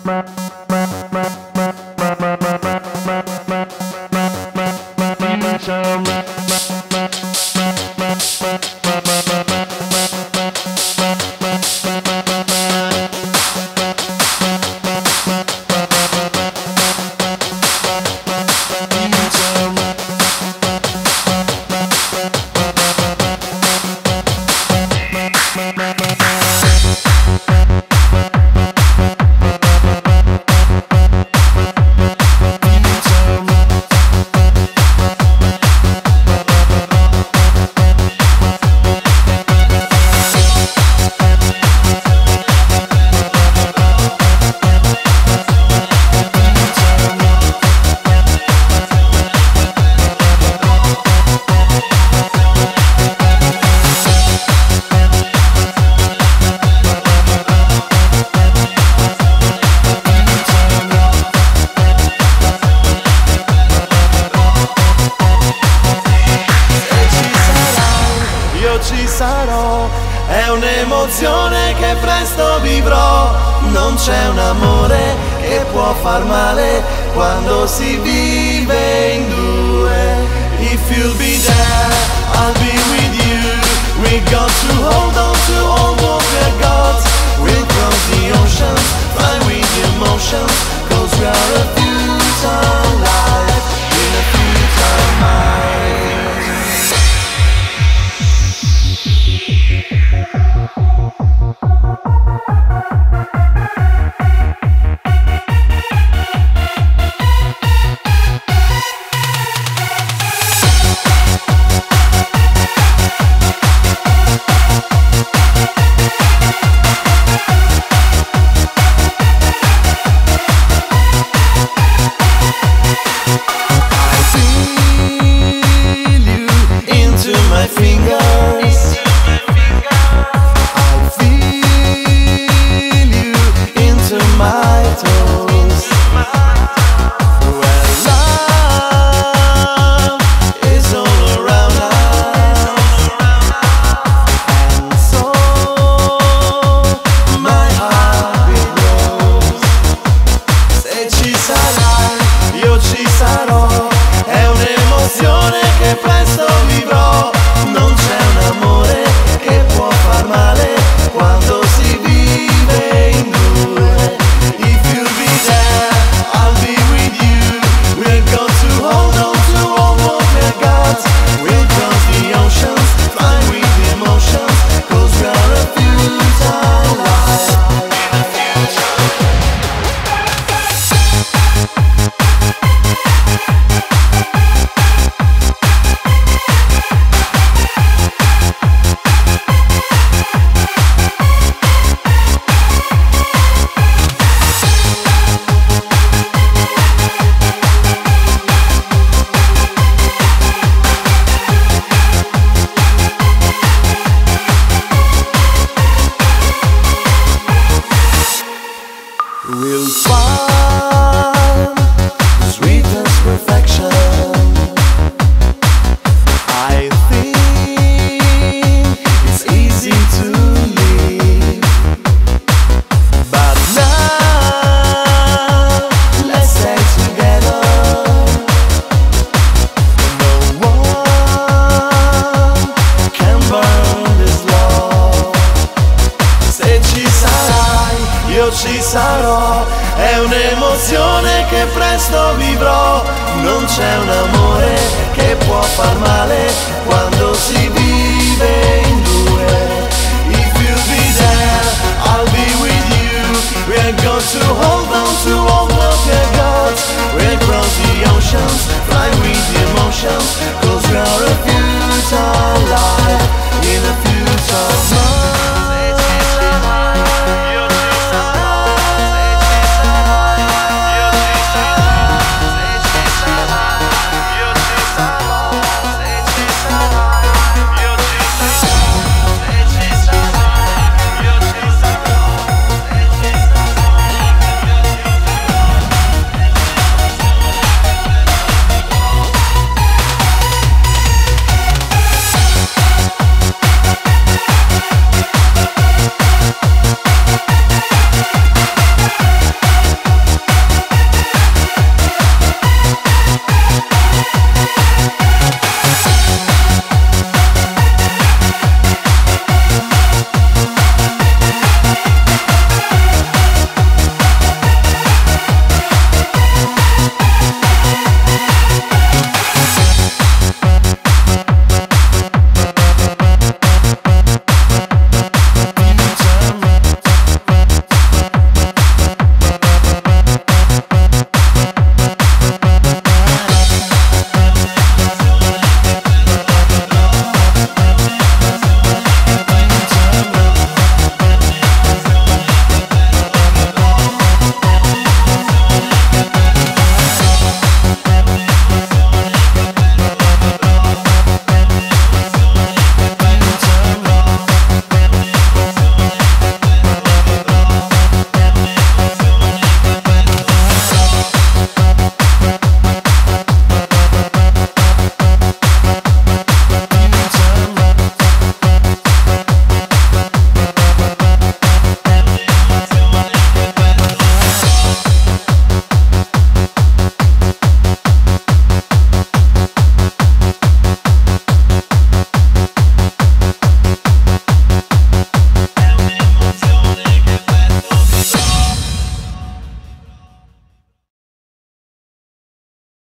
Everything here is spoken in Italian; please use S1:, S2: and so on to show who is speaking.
S1: Ci sarò, è un'emozione che presto vivrò. Non c'è un amore che può far male quando si vive in due. If you'll be there, I'll be with you. We got to hold on to all what we've got. We'll cross the ocean, fly with the emotions, 'cause we are a future life in a future mind. We'll find the sweetest perfection. I think it's easy to leave, but now let's stay together. No one can burn this love. Se ci sarai, io ci sarò. È un'emozione che presto vivrò. Non c'è un amore che può far male quando si vive